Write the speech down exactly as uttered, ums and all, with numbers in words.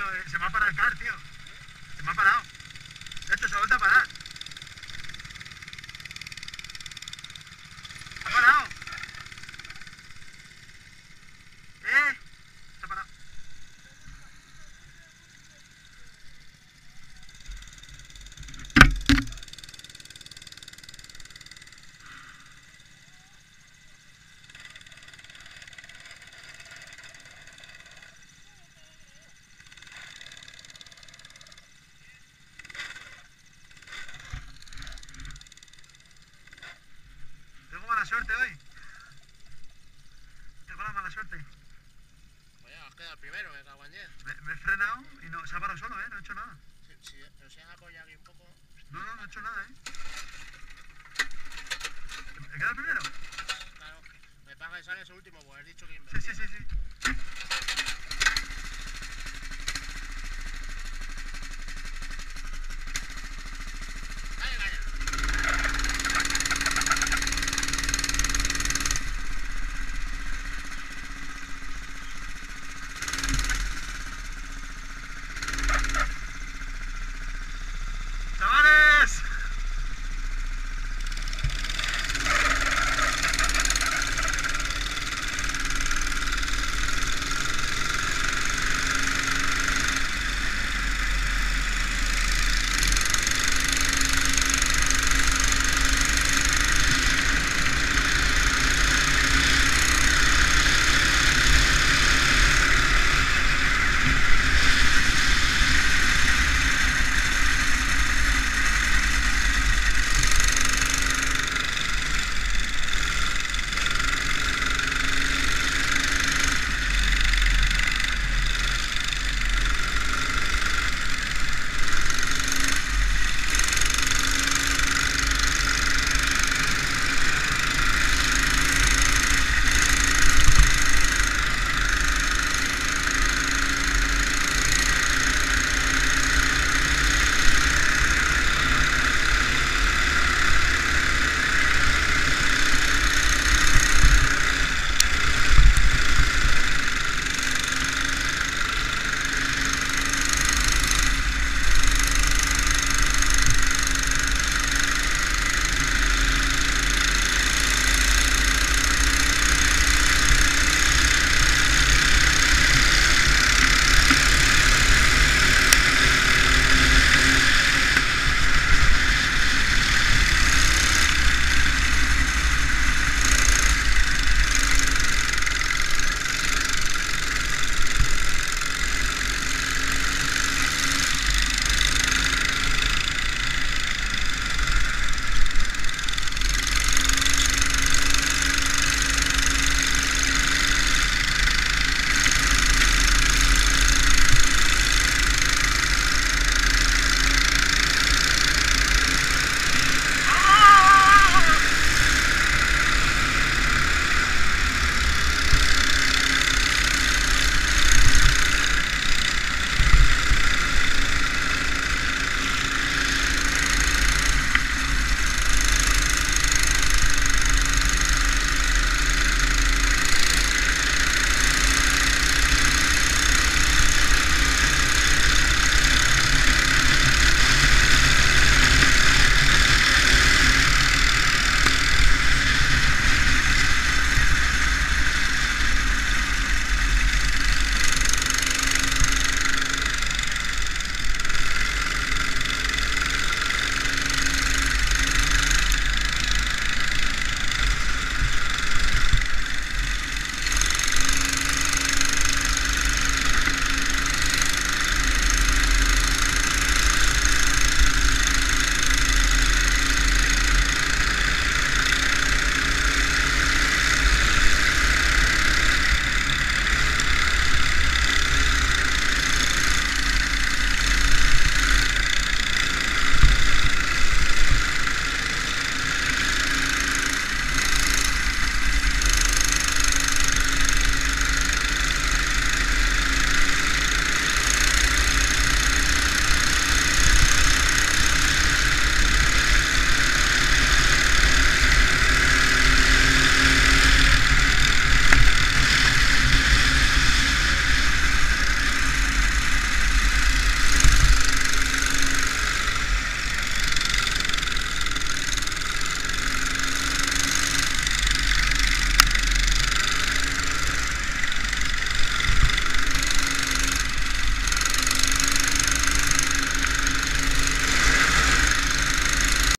tío. Se me ha parado el car, tío. Se me ha parado. De hecho, se ha vuelto a parar. ¡Se ha parado! ¡Eh! Se ha parado. Tengo mala suerte hoy. Tengo la mala suerte. Oye, has quedado el primero, me cago en diez. Me, me he frenado y no, se ha parado solo, ¿eh? No he hecho nada. Si, si pero si has apoyado aquí un poco... No, no, no he hecho nada, ¿eh? ¿Me queda el primero? Claro, me paga y sale ese último, pues has dicho que... Sí, sí, sí, sí.